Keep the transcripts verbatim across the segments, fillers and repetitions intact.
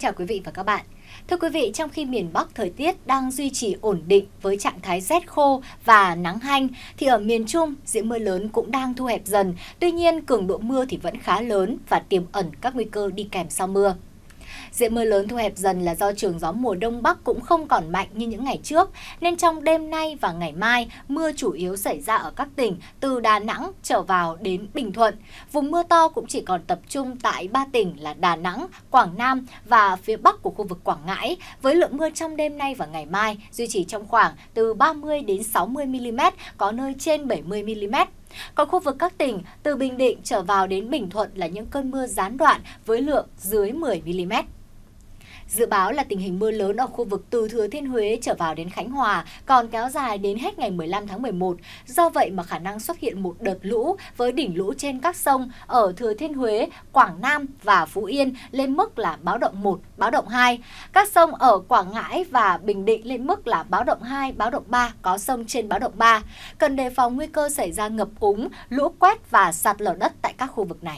chào quý vị và các bạn. Thưa quý vị, trong khi miền Bắc thời tiết đang duy trì ổn định với trạng thái rét khô và nắng hanh, thì ở miền Trung, diện mưa lớn cũng đang thu hẹp dần. Tuy nhiên, cường độ mưa thì vẫn khá lớn và tiềm ẩn các nguy cơ đi kèm sau mưa. Diện mưa lớn thu hẹp dần là do trường gió mùa Đông Bắc cũng không còn mạnh như những ngày trước, nên trong đêm nay và ngày mai, mưa chủ yếu xảy ra ở các tỉnh từ Đà Nẵng trở vào đến Bình Thuận. Vùng mưa to cũng chỉ còn tập trung tại ba tỉnh là Đà Nẵng, Quảng Nam và phía Bắc của khu vực Quảng Ngãi, với lượng mưa trong đêm nay và ngày mai duy trì trong khoảng từ ba mươi đến sáu mươi mi-li-mét, có nơi trên bảy mươi mi-li-mét. Còn khu vực các tỉnh từ Bình Định trở vào đến Bình Thuận là những cơn mưa gián đoạn với lượng dưới mười mi-li-mét. Dự báo là tình hình mưa lớn ở khu vực từ Thừa Thiên Huế trở vào đến Khánh Hòa còn kéo dài đến hết ngày mười lăm tháng mười một. Do vậy mà khả năng xuất hiện một đợt lũ với đỉnh lũ trên các sông ở Thừa Thiên Huế, Quảng Nam và Phú Yên lên mức là báo động một, báo động hai. Các sông ở Quảng Ngãi và Bình Định lên mức là báo động hai, báo động ba, có sông trên báo động ba. Cần đề phòng nguy cơ xảy ra ngập úng, lũ quét và sạt lở đất tại các khu vực này.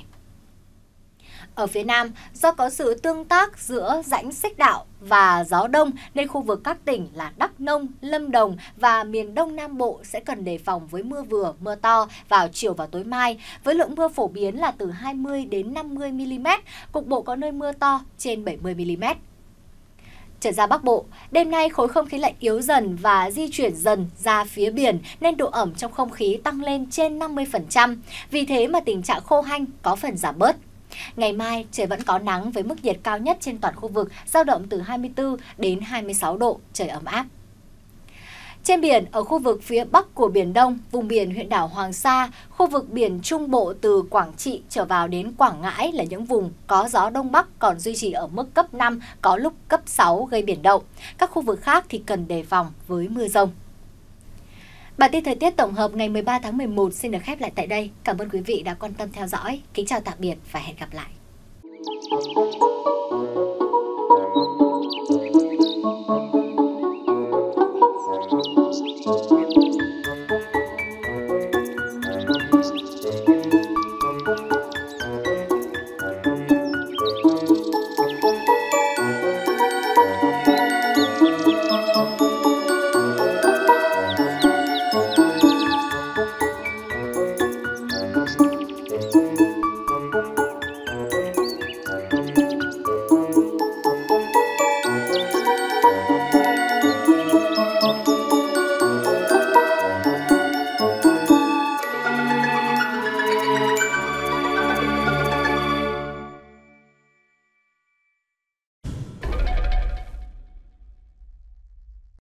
Ở phía Nam, do có sự tương tác giữa rãnh xích đạo và gió đông nên khu vực các tỉnh là Đắk Nông, Lâm Đồng và miền Đông Nam Bộ sẽ cần đề phòng với mưa vừa, mưa to vào chiều và tối mai, với lượng mưa phổ biến là từ hai mươi đến năm mươi mi-li-mét, cục bộ có nơi mưa to trên bảy mươi mi-li-mét. Trở ra Bắc Bộ, đêm nay khối không khí lạnh yếu dần và di chuyển dần ra phía biển nên độ ẩm trong không khí tăng lên trên năm mươi phần trăm, vì thế mà tình trạng khô hanh có phần giảm bớt. Ngày mai, trời vẫn có nắng với mức nhiệt cao nhất trên toàn khu vực dao động từ hai mươi tư đến hai mươi sáu độ, trời ấm áp. Trên biển, ở khu vực phía Bắc của Biển Đông, vùng biển huyện đảo Hoàng Sa, khu vực biển Trung Bộ từ Quảng Trị trở vào đến Quảng Ngãi là những vùng có gió Đông Bắc còn duy trì ở mức cấp năm, có lúc cấp sáu gây biển động. Các khu vực khác thì cần đề phòng với mưa dông. Bản tin thời tiết tổng hợp ngày mười ba tháng mười một xin được khép lại tại đây. Cảm ơn quý vị đã quan tâm theo dõi. Kính chào tạm biệt và hẹn gặp lại.